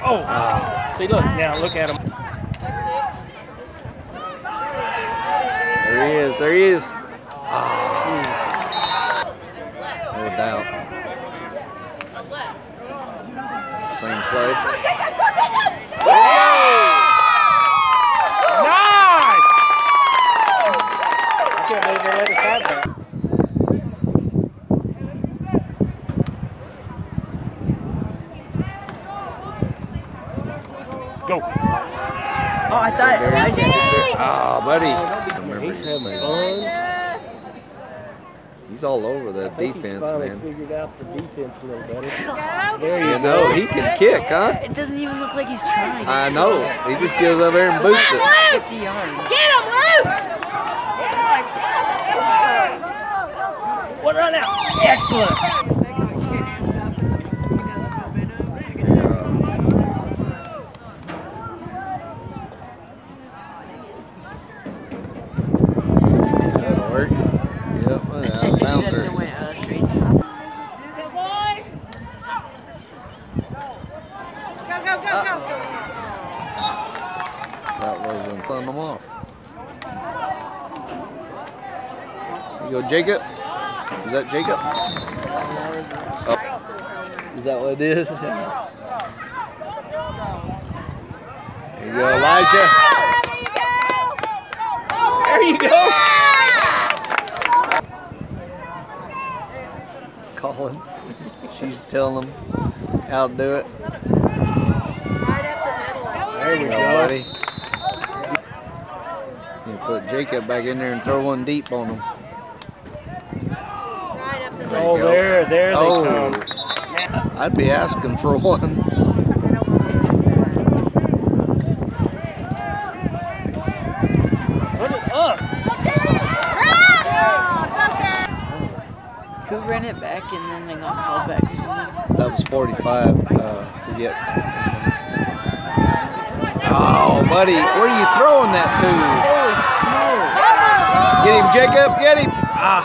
Oh, see, look now, look at him. There he is. There he is. No doubt. Same play. Nice! I can't believe they let us have that. Go. Oh, I thought. Buddy. He's having fun. He's all over that defense, He's finally man. figured out the defense a little better. There you know, he can kick, huh? It doesn't even look like he's trying. I know. He just goes over there and boots it. 50 yards. Get him, Luke! What run out? Excellent. That'll work. Yep, bouncer. That wasn't throwing them off. You go, Jacob. Is that Jacob? Oh. Is that what it is? There you go, Elijah. There you go. Collins. She's telling them how to do it. There you go, buddy. You put Jacob back in there and throw one deep on him. Oh, there they come. I'd be asking for one. Put it up. Who ran it back and then they got called back or something? That was 45. Forget. Oh, buddy, where are you throwing that to? Get him, Jacob. Get him.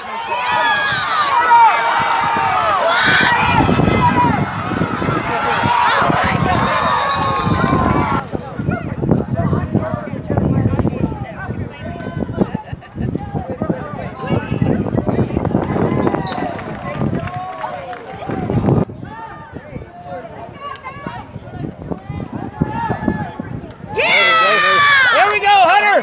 There we go, Hunter!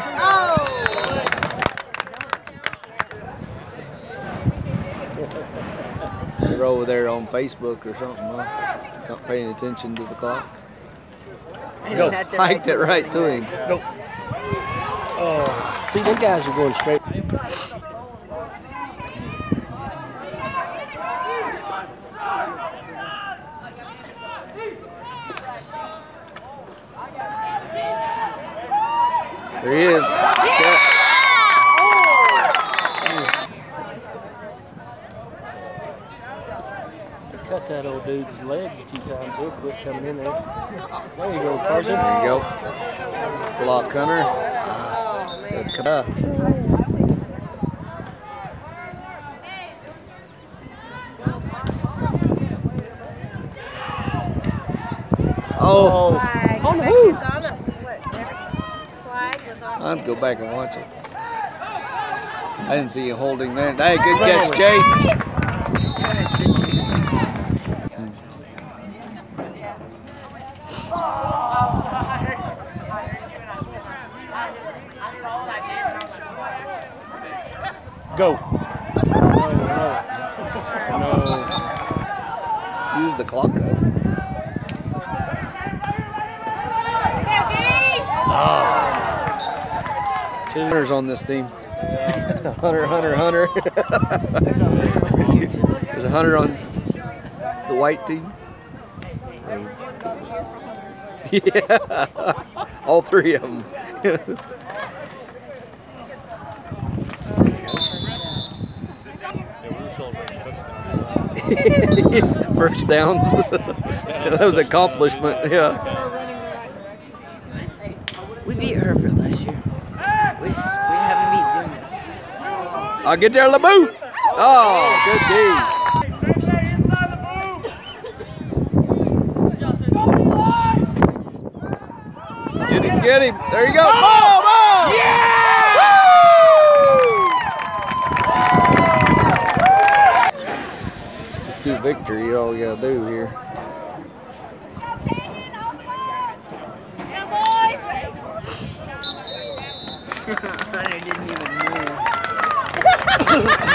You're over there on Facebook or something, huh? Not paying attention to the clock. Go. Hiked it right to him. Go. Oh, see, them guys are going straight. There he is. Yeah. Cut that old dude's legs a few times. He'll quit coming in there. There you go, Carson. There you go. Block Hunter. Good cut. Oh. I'd go back and watch it. I didn't see you holding there. Hey, good catch, Jay. Go. No. Use the clock up. Two hunters on this team. Hunter. There's a hunter on the white team. Yeah, all three of them. First downs. That was an accomplishment. Yeah. We beat her for last year. We haven't beat doing this. I'll get there, LeBoo. Oh, good D. Get him. There you go. Ball, ball. Yeah! Let's do victory. All we gotta do here. Hunter didn't even move.